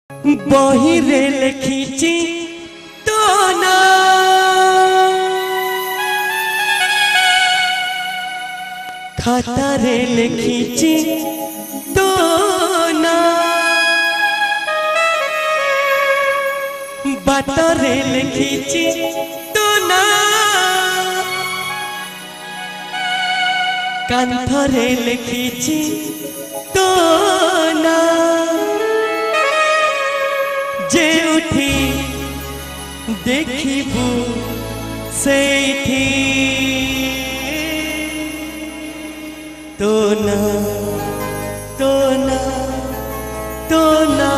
बहिरे लिखिची तो ना खातारे लिखिची तो ना बातरे लिखिची तो ना कांथरे लिखिची तो ना जे उठी देखिबू सेठी तो ना तो ना तो ना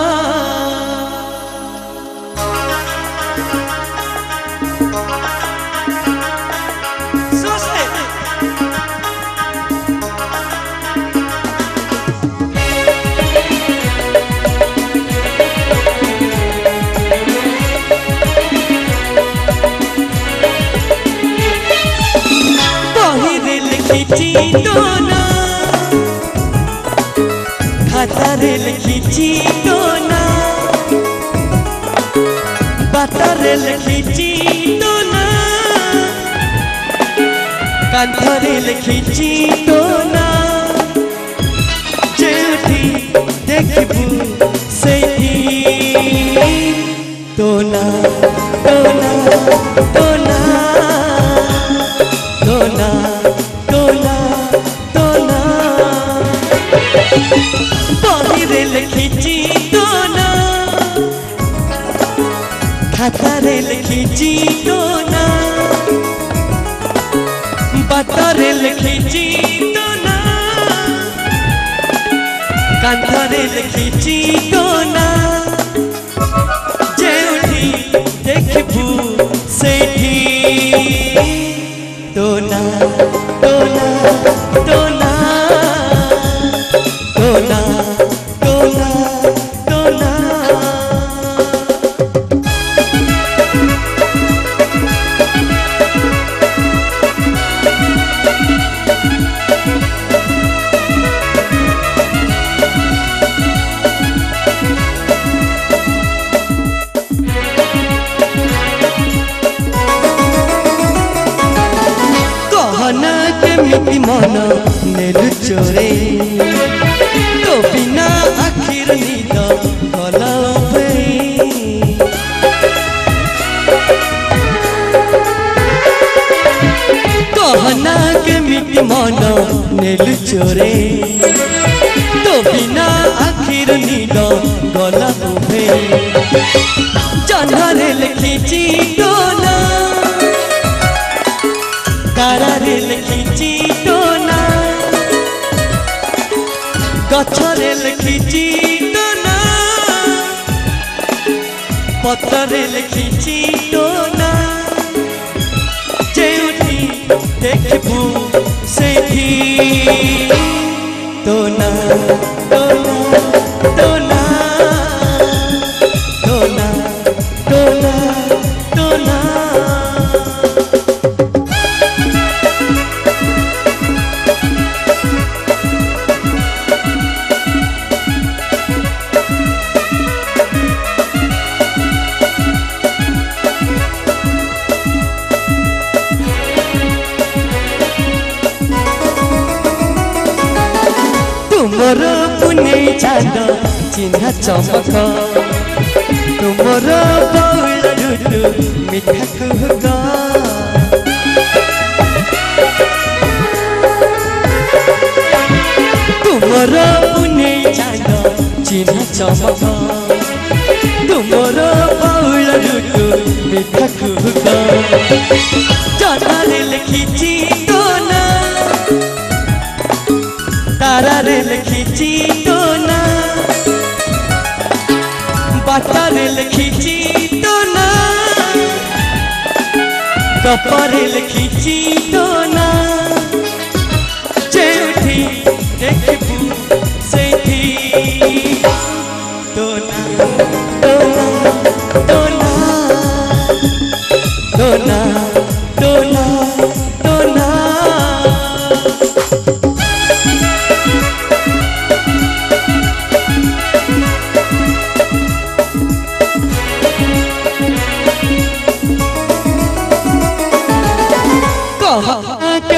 लिखिची तो ना खातारे लिखिची तो ना बातारे लिखिची तो ना कांथरे लिखिची तो ना जेठी देखबू सेठी तो ना तो ना तो ना तो ना बहिरे लिखिची तो ना खातारे लिखिची तो ना बातारे लिखिची तो ना कांथरे लिखिची तो ना जेठी देखबू सेठी तो ना तो ना तो ना तो ना तो ना तो ना कहना के मिट्टी मन नेलु चोरे तो बिना आखिर नींद भला कहना के मिट्टी मन नेलु चोरे तो बिना आखिर नींद गला उभे जन्हरे लिखिची तो ना तारारे लिखिची तो ना गछरे लिखिची तो ना पत्तरे लिखिची तो ना जेठी देखबू सेठी तो ना तो ना तो ना तो ना तो ना तो ना तुमर पुने चांद चिन्ह चमक तुमर बउल रुटु मिठा कुहक तुमर पुने चांद चिन्ह चमक तुमर बउल रुटु मिठा कुहक जन्हरे लिखिची तो ना तारारे लिखिची तो ना बातारे लिखिची तो ना कपरे लिखिची तो ना जेठी देखबू सेठी तो ना तो ना तो ना तो ना तो ना तो ना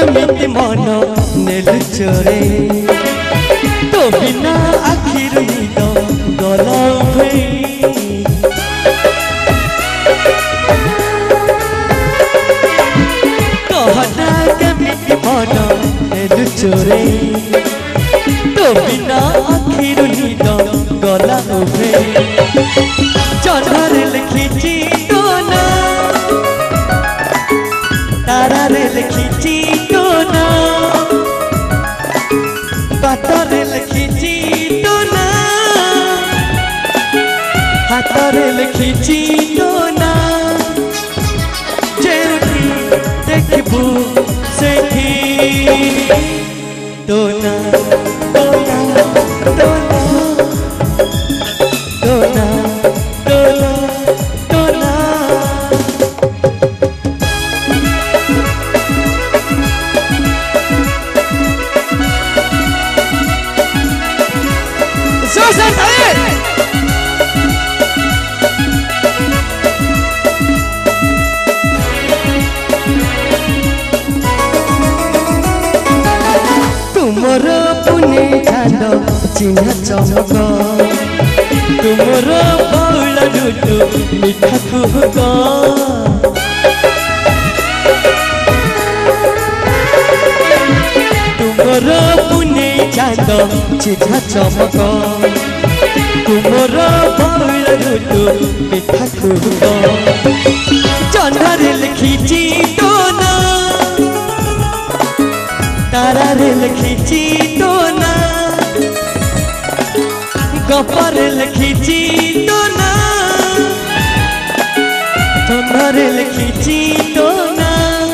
केमिति मन नेलु चोरे तो बिना आखिर निद गला उभे कहना केमिति मन नेलु चोरे तो बिना आखिर निद गला उभे जन्मरे लिखिची तो ना तारारे लिखिची तो ना बातरे लिखिची तो ना हाथरे लिखिची तो ना जेउठी देखबू सेठी तो ना तो ना तो ना तो ना तो ना तो ना तुमर पुने चांद चिन्ह चमक तुमर बउल रुटु मिठा कुहक तुमर पुने चांद चिन्ह चमक तुमर बउल रुटु मिठा कुहक जन्मरे लिखिची तो ना तारारे लिखिची तो ना गपरे लिखिची तो ना जन्मरे लिखिची तो ना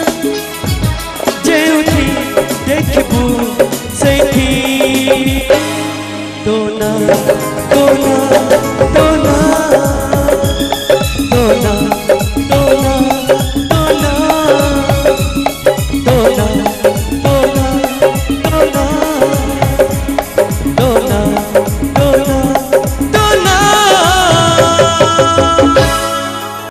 जेउठी देखबू सेठी तो ना।